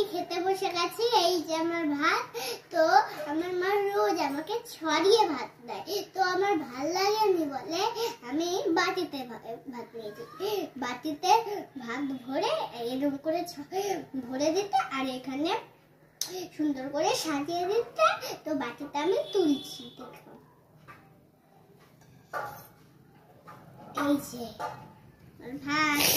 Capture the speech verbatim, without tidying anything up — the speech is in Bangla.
খেতে বসে গেছি। এই যে আমার ভাত। তো আমার মা রোজ আমাকে ছড়িয়ে ভাত দেয়, তো আমার ভাল লাগে আমি বলে আমি বাটিতে ভাত নিয়েছি। বাটিতে ভাত ভরে এরকম করে ভরে দিতে আর এখানে সুন্দর করে সাজিয়ে দিতে। তো বাটিতে আমি তুলছি, দেখো এই যে ভাত।